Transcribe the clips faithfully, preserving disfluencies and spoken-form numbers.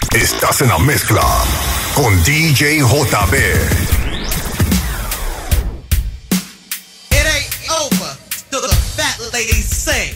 Estás en la mezcla con D J J B. It ain't over till the fat ladies sing.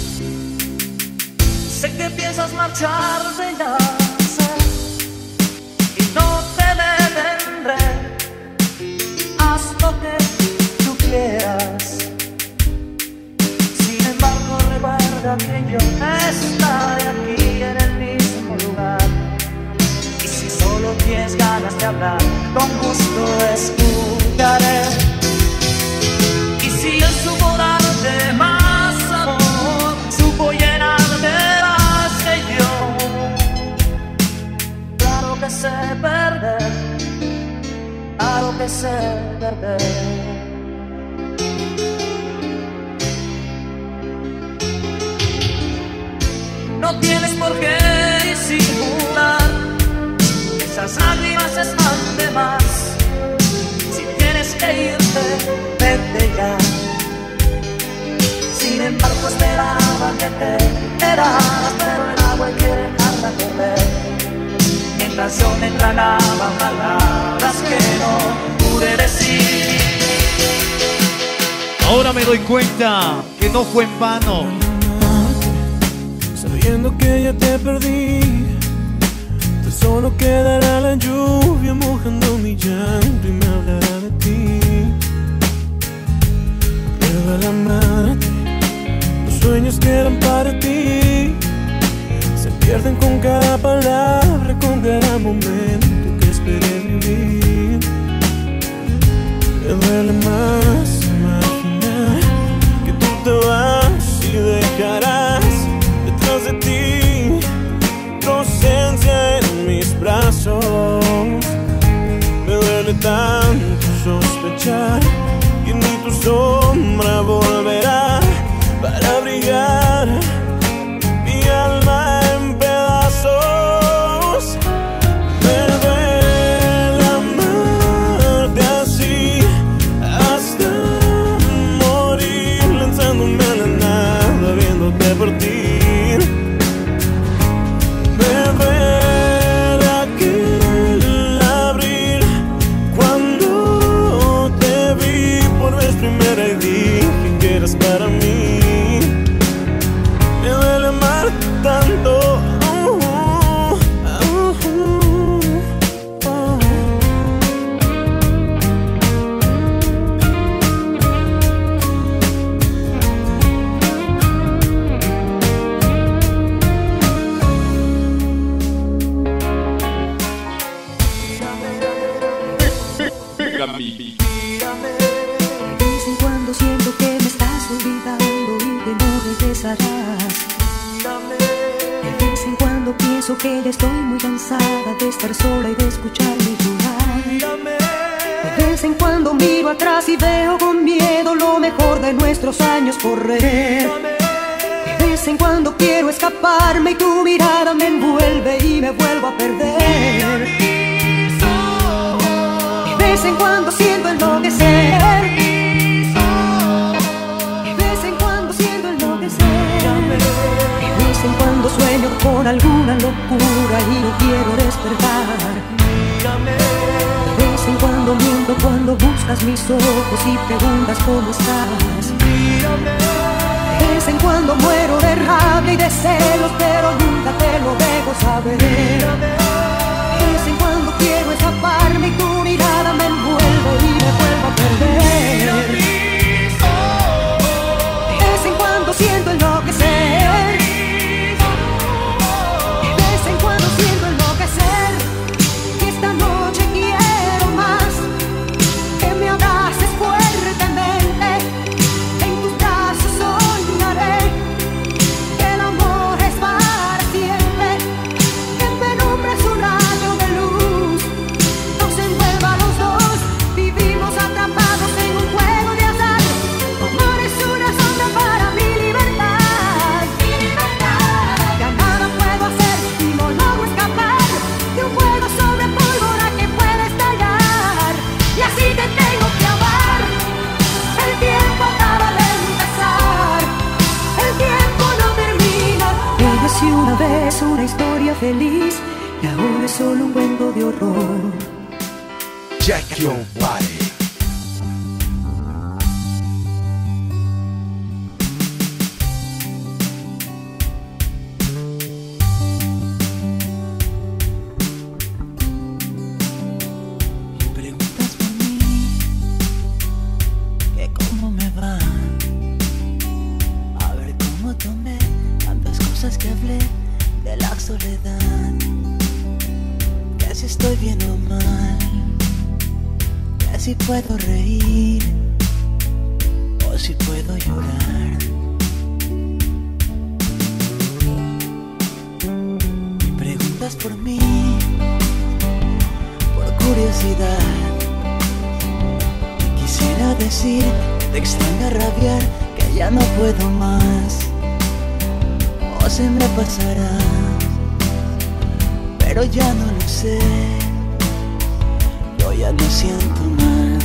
Sé que piensas marcharte ya, sé, y no te detendré. Haz lo que tú quieras. Sin embargo, recuerda que yo estaré aquí en el mismo lugar. Y si solo tienes ganas de hablar, con gusto escucharé. Y si yo supo darte más amor, supo llenarte más que yo. Claro que sé perder, claro que sé perder. No tienes por qué disimular, esas lágrimas están de más. Si tienes que irte, vete ya. Sin embargo esperaba que te quedaras, pero el agua hay que dejarla correr. Mientras yo me tragaba palabras que no pude decir. Ahora me doy cuenta que no fue en vano. Sabiendo que ya te perdí, tan solo quedará la lluvia mojando mi llanto y me hablará de ti. Pero al amarte, los sueños que eran para ti se pierden con cada palabra, con cada momento que esperé vivir. Me duele más imaginar que tú te vas y dejarás de ti tu ausencia en mis brazos. Me duele tanto sospechar que ni tu sombra volverá para brillar mi alma en pedazos. Me duele amarte así hasta morir, lanzándome a la nada, viéndote por ti. Primera y dije que eras para mí. Me duele amar tanto. uh, uh, uh, uh. Siento que me estás olvidando y que no regresarás. De vez en cuando pienso que ya estoy muy cansada de estar sola y de escucharme llorar. De vez en cuando miro atrás y veo con miedo lo mejor de nuestros años correr. De vez en cuando quiero escaparme y tu mirada me envuelve y me vuelvo a perder. De vez en cuando siento enloquecer. Cuando sueño con alguna locura y no quiero despertar. De vez en cuando miento cuando buscas mis ojos y preguntas cómo estás. De vez en cuando muero de rabia y de celos, pero nunca te lo dejo saber. De vez en cuando quiero escaparme y tu mirada me envuelve y me vuelvo a perder. De vez en cuando siento enloquecer. Esta noche quiero más, que me abraces fuertemente, en tus brazos soñaré, que el amor es para siempre, que me nombres y ahora es solo un cuento de horror. Check your body. Que hablé de la soledad, que si estoy bien o mal, que si puedo reír o si puedo llorar. Y preguntas por mí, por curiosidad. Quisiera decir que te extraña rabiar, que ya no puedo más. O se me pasará, pero ya no lo sé. Yo ya no siento más,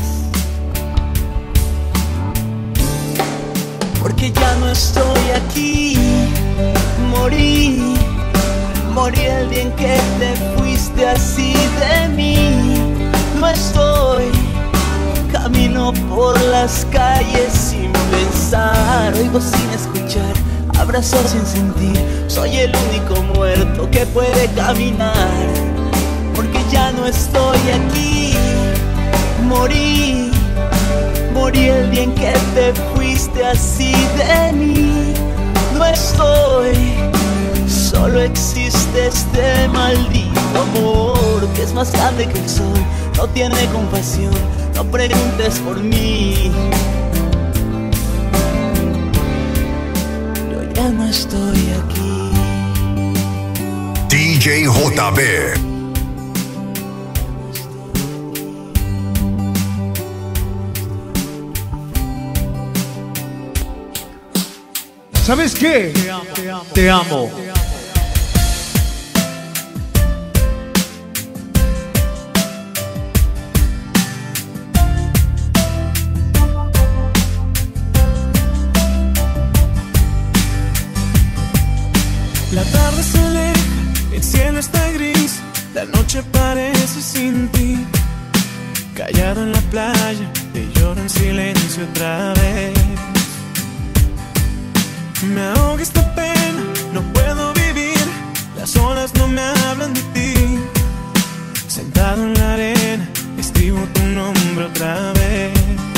porque ya no estoy aquí. Morí, morí el día en que te fuiste así de mí. No estoy, camino por las calles sin pensar, oigo sin escuchar, abrazo sin sentir. Soy el único muerto que puede caminar, porque ya no estoy aquí. Morí, morí el día en que te fuiste así de mí. No estoy, solo existe este maldito amor que es más grande que el sol, no tiene compasión. No preguntes por mí, ya no estoy aquí. D J J B. ¿Sabes qué? Te amo. Te amo. Te amo. La tarde se aleja, el cielo está gris, la noche parece sin ti. Callado en la playa, te lloro en silencio otra vez. Me ahoga esta pena, no puedo vivir, las olas no me hablan de ti. Sentado en la arena, escribo tu nombre otra vez.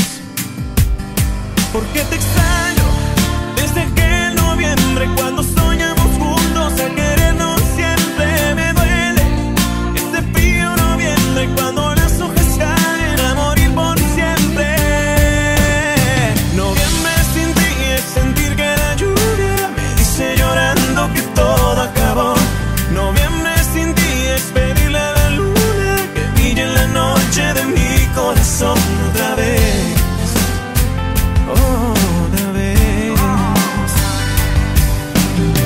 Porque te extraño desde aquel noviembre cuando soñamos juntos a querernos siempre. Me duele este frío noviembre cuando las hojas caen a morir por siempre. Noviembre sin ti es sentir que la lluvia me dice llorando que todo acabó. Noviembre sin ti es pedirle a la luna que brille en la noche de mi corazón otra vez. Oh, otra vez.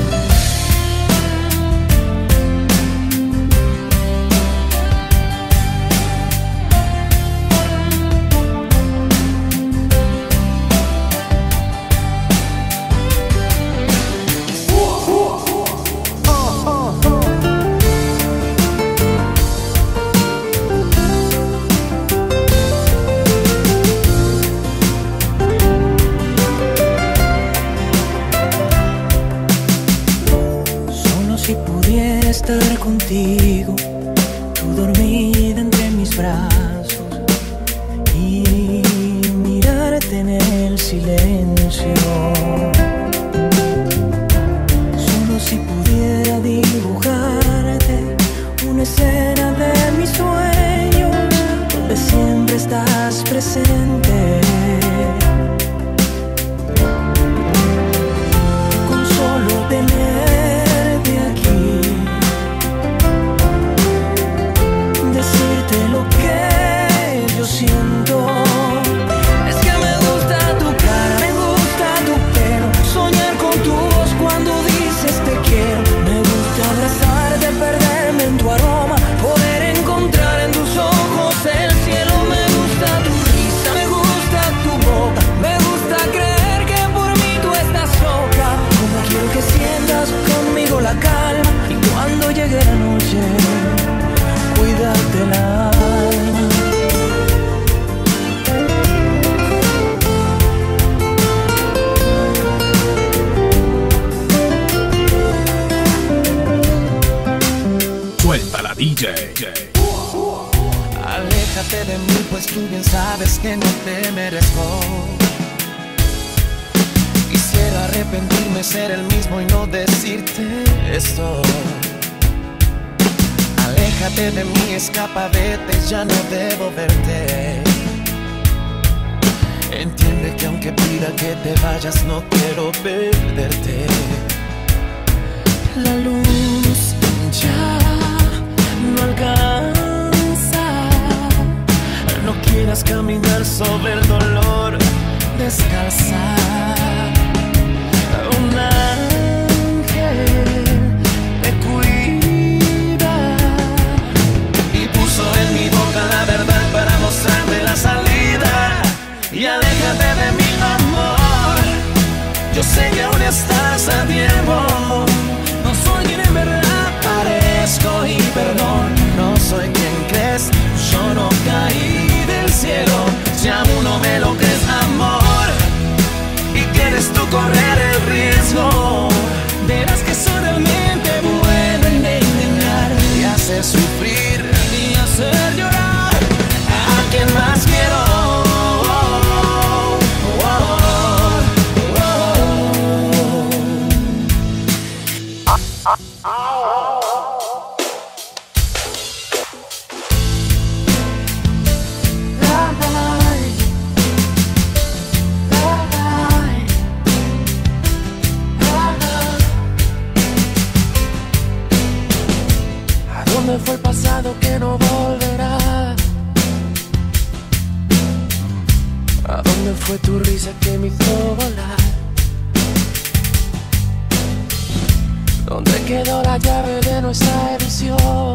D J. Aléjate de mí, pues tú bien sabes que no te merezco. Quisiera arrepentirme, ser el mismo y no decirte esto. Aléjate de mí, escapa, vete, ya no debo verte. Entiende que aunque pida que te vayas, no quiero perderte. La luz ya no alcanza. No quieras caminar sobre el dolor descalza. Un ángel te cuida y puso en mi boca la verdad para mostrarme la salida. Y aléjate de mi amor, yo sé que aún estás a tiempo. No soy quien en verdad parezco y perdón, no soy quien crees. Yo no caí del cielo, si aún no me lo crees, amor, y quieres tú correr el riesgo, verás que soy realmente bueno en engañar y hacer sufrir y hacer llorar a quien más quiero. ¿Dónde fue el pasado que no volverá? ¿A dónde fue tu risa que me hizo volar? ¿Dónde quedó la llave de nuestra ilusión?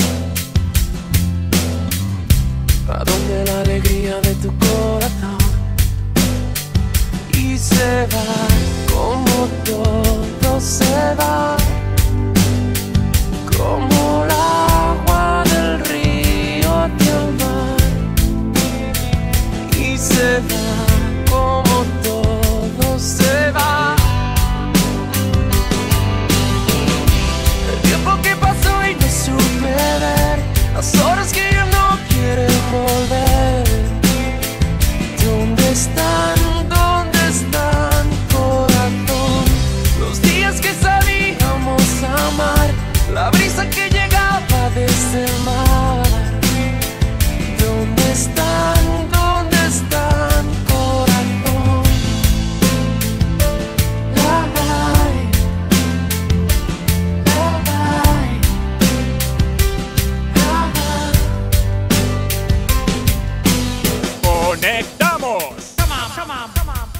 ¿A dónde la alegría de tu corazón? Y se va como todo se va, como el agua del río hacia el mar. Y se va como todo se va. El tiempo que pasó y no supe ver, las horas que ya no quieren volver. ¿Dónde están? ¿Dónde están, corazón? Los días que sabíamos amar, la brisa que llegaba desde el mar. ¿Dónde están? ¿Dónde están, corazón? La, la, la, ¡Conectamos! Come on, come on, come on.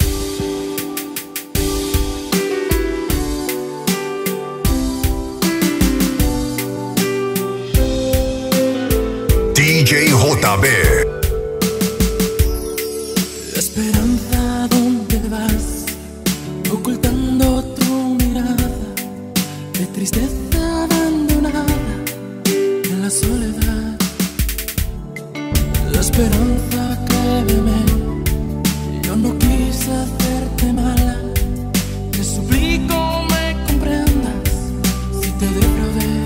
D J J B. Esperanza, ¿dónde vas? Ocultando tu mirada de tristeza abandonada en la soledad. La esperanza, créeme, yo no quise hacerte mala. Te suplico me comprendas si te defraudé.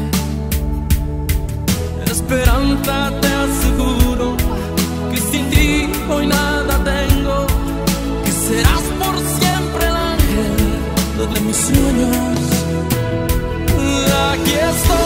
Esperanza, te aseguro que sin ti hoy nada tengo, que serás por siempre el ángel de mis sueños. Aquí estoy.